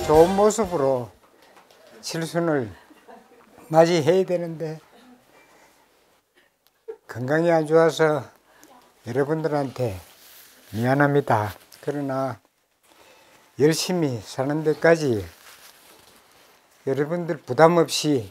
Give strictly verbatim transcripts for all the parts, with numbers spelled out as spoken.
좋은 모습으로 칠순을 맞이해야 되는데 건강이 안 좋아서 여러분들한테 미안합니다. 그러나 열심히 사는 데까지 여러분들 부담 없이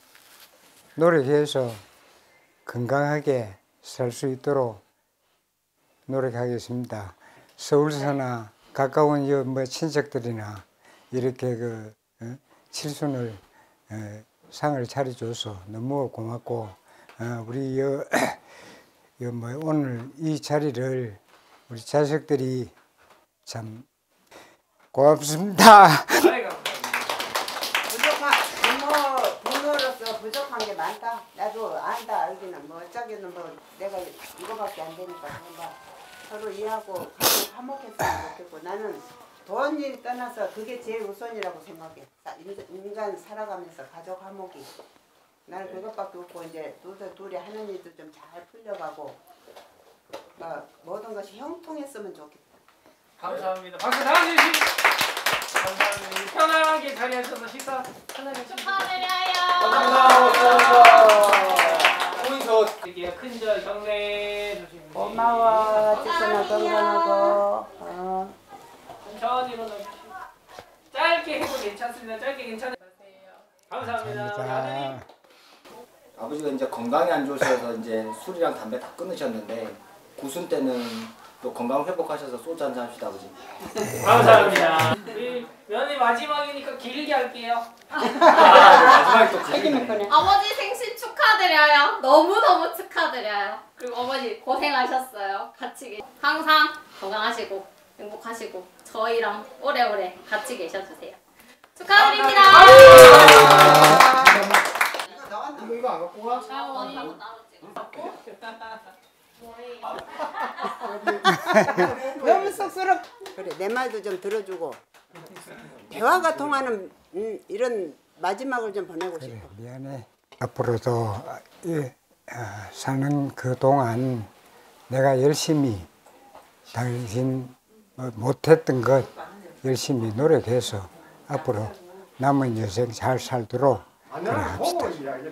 노력해서 건강하게 살 수 있도록 노력하겠습니다. 서울서나 가까운 뭐 친척들이나 이렇게 그 어? 칠순을 어, 상을 차려줘서 너무 고맙고 어, 우리 여, 여 뭐 오늘 이 자리를 우리 자식들이 참 고맙습니다. 부족한 부모 부모로서 부족한 게 많다. 나도 안다 알기는 뭐 어쩌기는 뭐 내가 이거밖에 안 되니까 뭐 서로 이해하고 같이 화목했으면 좋겠고 나는 돈 일 떠나서 그게 제일 우선이라고 생각해. 인간 살아가면서 가족 화목이. 나는 그것밖에 없고 이제 둘 둘이 하는 일도 좀 잘 풀려가고 막 모든 것이 형통했으면 좋겠다. 감사합니다. 박수 다 주시고 감사합니다. 편하게 자리하셔서 식사 편하게 축하드려요. 감사합니다. 오인서 드릴게요. 큰절 경례 주시면 고마워. 칠순아 건강하고. 어. 천천히 일어나주시고 짧게 해도 괜찮습니다. 짧게 괜찮으세요. 감사합니다. 감사합니다. 아버지가 이제 건강이 안 좋으셔서 이제 술이랑 담배 다 끊으셨는데 구순 때는 또 건강 회복하셔서 소주 한잔 합시다 아버지. 감사합니다. 우리 면회 마지막이니까 길게 할게요. 아, 마지막에 또 길게. 어머니 생신 축하드려요. 너무너무 축하드려요. 그리고 어머니 고생하셨어요. 같이 계 항상 건강하시고 행복하시고 저희랑 오래오래 같이 계셔주세요. 축하드립니다. 이거 이거 안 갖고 가? 어머니 따로 찍어. 너무 쑥스럽. 그래 내 말도 좀 들어주고 대화가 통하는 음, 이런 마지막을 좀 보내고 싶어. 그래, 미안해. 앞으로도 이, 아, 사는 그 동안 내가 열심히 당신 뭐 못했던 것 열심히 노력해서 앞으로 남은 여생 잘 살도록 그래 합시다.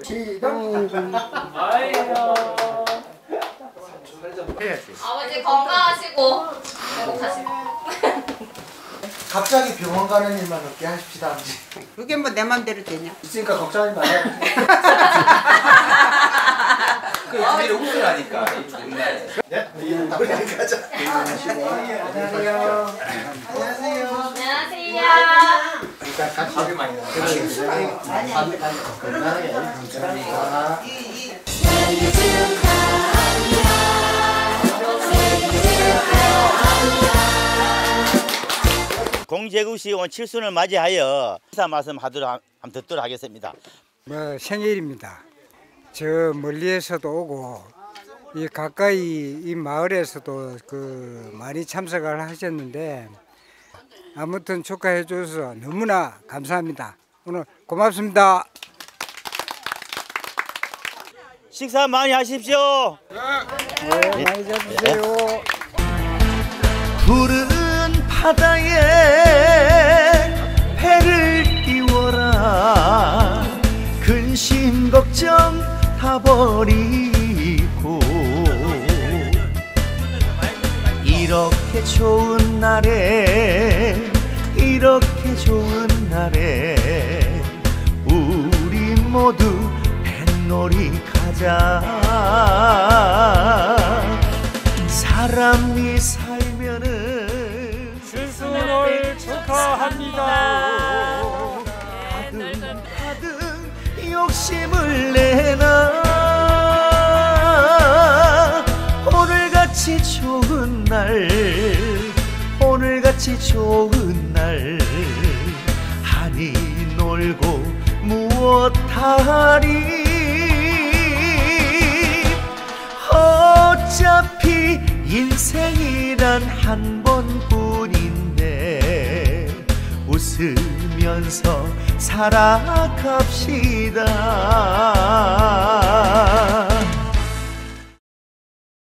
아버지 건강하시고 행복하시고. 갑자기 병원 가는 일만 없게 하십시다 아버지. 그게 뭐 내 맘대로 되냐? 있으니까 걱정하지 마요. 그 주위를 웃으라니까. 네? 우리 가자. 안녕하세요. 안녕하세요. 안녕하세요. 일단 같이 밥이 많이 나와요. 아니 아니 건강하게 감사합니다. 생일 축하합니다. 생일 축하합니다. 공제구시 오늘 칠순을 맞이하여 인사 말씀 하도록 한번 듣도록 하겠습니다. 뭐 생일입니다. 저 멀리에서도 오고 이 가까이 이 마을에서도 그 많이 참석을 하셨는데 아무튼 축하해 주셔서 너무나 감사합니다. 오늘 고맙습니다. 식사 많이 하십시오. 네, 많이 잡으세요. 푸른 바다에 배를 띄워라. 근심 걱정 다 버리고 이렇게 좋은 날에 이렇게 좋은 날에 우리 모두 뱃놀이 가자. 사람이 살면은 칠순을 축하합니다. 가득 가득 욕심을 내나. 오늘같이 좋은 날 오늘같이 좋은 날 하니 놀고 무엇하리. 어차피 인생이란 한 번뿐인데 웃으면서 살아갑시다.